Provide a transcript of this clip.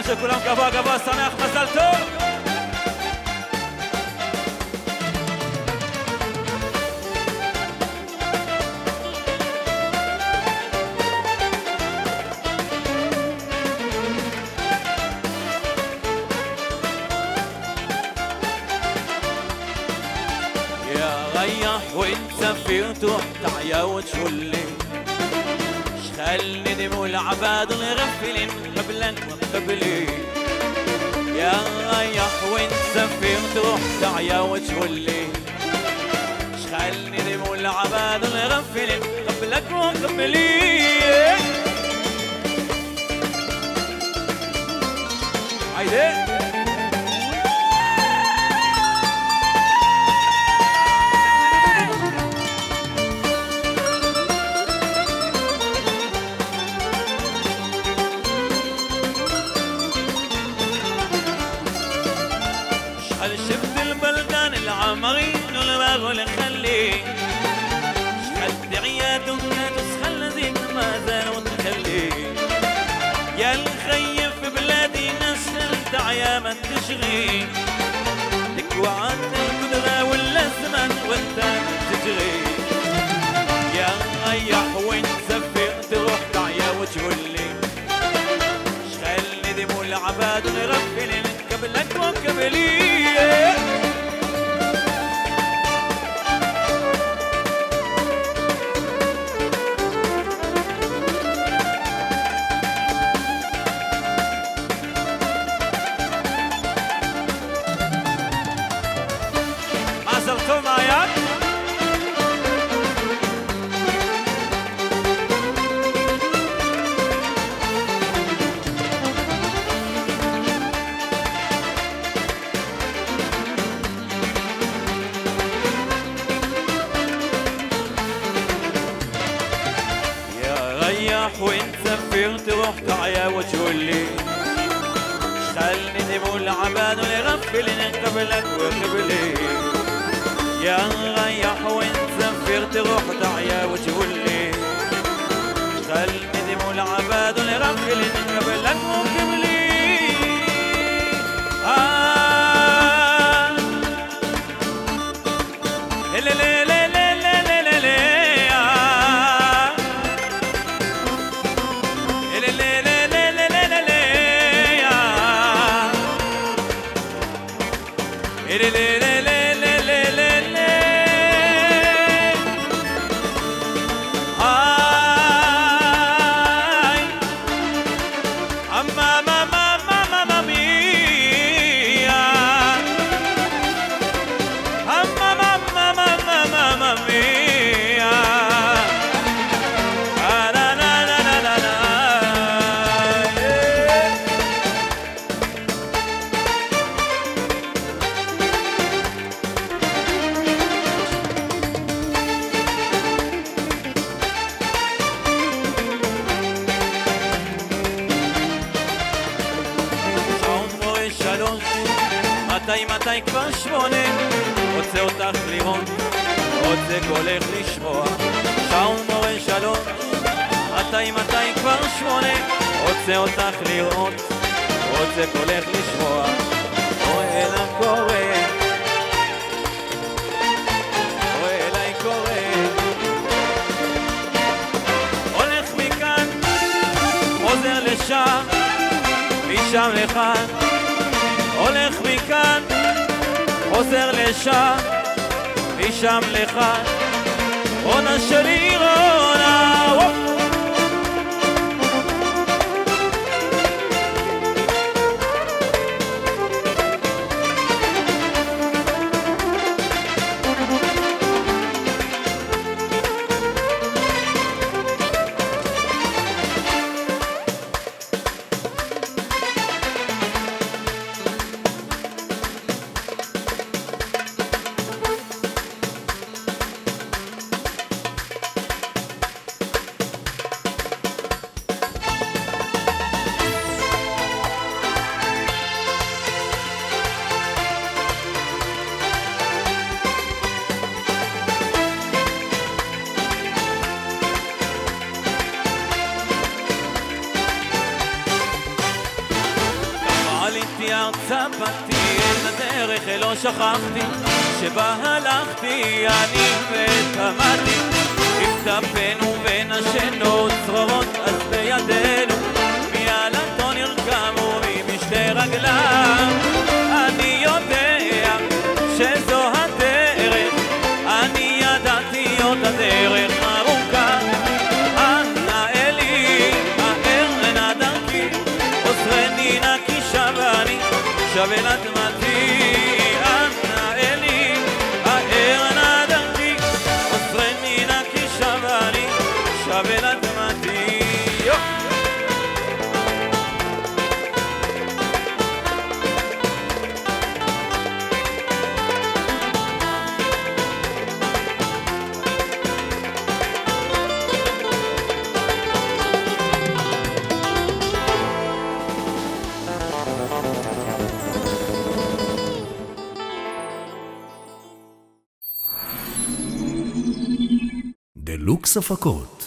מזל שכולם גבוה גבוה, שמח, מזל טוב. ريح وانت سافرت وحتعيا وتشولي شخل ندم والعباد الغفلين قبلك وقبلي يا ريح وانت سافرت وحتعيا وتشولي شخل ندم والعباد الغفلين قبلك وقبلي عيدي شفت البلدان العمرين والباغ الخلي شخلت عيادنا تسخل زيك ما زال وتخلي يا الخيف بلادي نسلت عيامة تشغي لك وعدت القدرة ولا الزمن وانت تجري يا ريح وين سفرت رحت عيا وتولي شخل ندم والعباد ونغفلين قبلك وقبلي مازلتوا معايا ريح وانت سافرت رحت عيا وتولي شخل ندم العباد ونغفلين قبلك وقبلي يا ريح وانت سافرت رحت عيا وتولي شخل ندم العباد ونغفلين قبلك وقبلي מתי כבר 8 רוצה אותך לראות רוצה קולך לשמוע שעון מורה 3 מתי כבר 8 רוצה אותך לראות רוצה קולך לשמוע רואה אליי קורא רואה אליי קורא הולך מכאן חוזר לשם משם לכאן הולך מכאן, חוזר לשם, משם לכאן, רונה שלי רונה, צפתי את הדרך לא שכחתי שבה הלכתי אני ותמדתי הבטפנו ונשנו צרורות אז בידינו מעלתו נרקמו מבשתי רגליו אני יודע שזו הדרך אני ידעתי אותה דרך ארוכה אנא אלי האר נא דרכי עוזרני נא כי שבני שב אל אדמתי אנא אלי האר נא דרכי עוזרני נא כי שבני שב אל אדמתי דלוקס הפקות